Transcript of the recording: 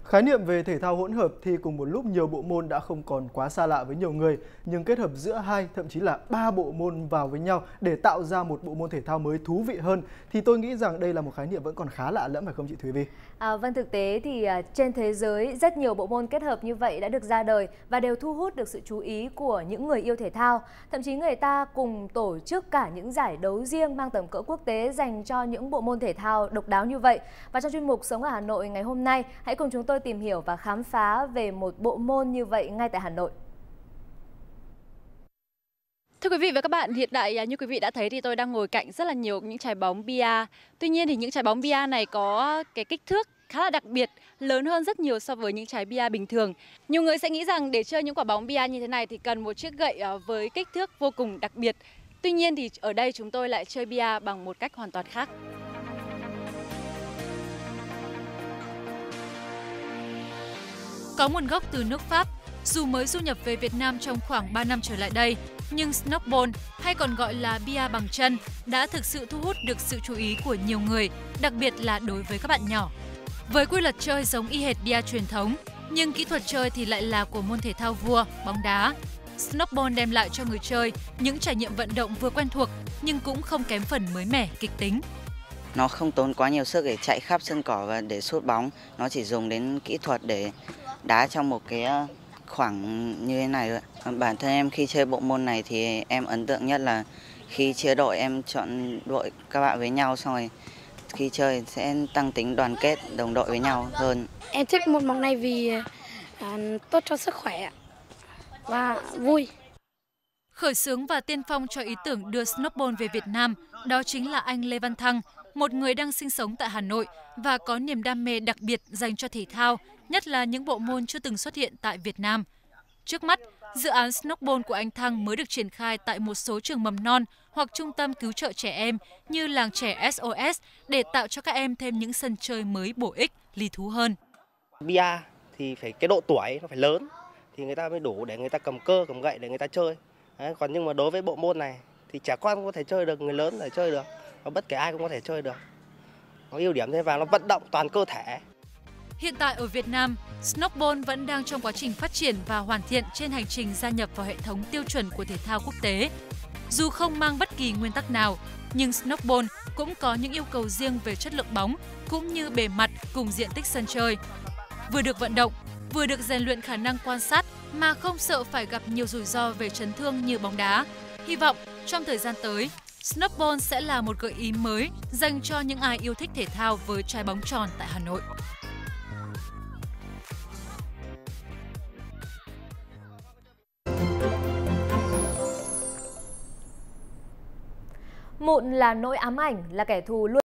Khái niệm về thể thao hỗn hợp thì cùng một lúc nhiều bộ môn đã không còn quá xa lạ với nhiều người, nhưng kết hợp giữa hai, thậm chí là ba bộ môn vào với nhau để tạo ra một bộ môn thể thao mới thú vị hơn thì tôi nghĩ rằng đây là một khái niệm vẫn còn khá lạ lẫm, phải không chị Thúy Vi? Vâng, thực tế thì trên thế giới rất nhiều bộ môn kết hợp như vậy đã được ra đời và đều thu hút được sự chú ý của những người yêu thể thao. Thậm chí người ta cùng tổ chức cả những giải đấu riêng mang tầm cỡ quốc tế dành cho những bộ môn thể thao độc đáo như vậy. Và trong chuyên mục Sống ở Hà Nội ngày hôm nay, hãy cùng chúng tôi tìm hiểu và khám phá về một bộ môn như vậy ngay tại Hà Nội. Thưa quý vị và các bạn, hiện tại như quý vị đã thấy thì tôi đang ngồi cạnh rất là nhiều những trái bóng bia. Tuy nhiên thì những trái bóng bia này có cái kích thước khá là đặc biệt, lớn hơn rất nhiều so với những trái bia bình thường. Nhiều người sẽ nghĩ rằng để chơi những quả bóng bia như thế này thì cần một chiếc gậy với kích thước vô cùng đặc biệt. Tuy nhiên thì ở đây chúng tôi lại chơi bia bằng một cách hoàn toàn khác. Có nguồn gốc từ nước Pháp, dù mới du nhập về Việt Nam trong khoảng 3 năm trở lại đây, nhưng snookerball hay còn gọi là bia bằng chân đã thực sự thu hút được sự chú ý của nhiều người, đặc biệt là đối với các bạn nhỏ. Với quy luật chơi giống y hệt bia truyền thống, nhưng kỹ thuật chơi thì lại là của môn thể thao vua, bóng đá. Snookerball đem lại cho người chơi những trải nghiệm vận động vừa quen thuộc nhưng cũng không kém phần mới mẻ, kịch tính. Nó không tốn quá nhiều sức để chạy khắp sân cỏ và để sút bóng, nó chỉ dùng đến kỹ thuật để đá trong một cái khoảng như thế này thôi. Bản thân em khi chơi bộ môn này thì em ấn tượng nhất là khi chia đội em chọn đội các bạn với nhau, xong rồi khi chơi sẽ tăng tính đoàn kết đồng đội với nhau hơn. Em thích môn bóng này vì tốt cho sức khỏe và vui. Khởi xướng và tiên phong cho ý tưởng đưa snookerball về Việt Nam đó chính là anh Lê Văn Thăng, một người đang sinh sống tại Hà Nội và có niềm đam mê đặc biệt dành cho thể thao, nhất là những bộ môn chưa từng xuất hiện tại Việt Nam. Trước mắt, dự án snookerball của anh Thăng mới được triển khai tại một số trường mầm non hoặc trung tâm cứu trợ trẻ em như làng trẻ SOS để tạo cho các em thêm những sân chơi mới bổ ích, lý thú hơn. Bia thì phải cái độ tuổi nó phải lớn thì người ta mới đủ để người ta cầm cơ, cầm gậy để người ta chơi. Đấy, còn nhưng mà đối với bộ môn này thì trẻ con cũng có thể chơi được, người lớn có thể chơi được, và bất kể ai cũng có thể chơi được. Có ưu điểm thế và nó vận động toàn cơ thể. Hiện tại ở Việt Nam, snookerball vẫn đang trong quá trình phát triển và hoàn thiện trên hành trình gia nhập vào hệ thống tiêu chuẩn của thể thao quốc tế. Dù không mang bất kỳ nguyên tắc nào, nhưng snookerball cũng có những yêu cầu riêng về chất lượng bóng cũng như bề mặt cùng diện tích sân chơi. Vừa được vận động, vừa được rèn luyện khả năng quan sát mà không sợ phải gặp nhiều rủi ro về chấn thương như bóng đá. Hy vọng trong thời gian tới, snookerball sẽ là một gợi ý mới dành cho những ai yêu thích thể thao với trái bóng tròn tại Hà Nội. Mụn là nỗi ám ảnh, là kẻ thù luôn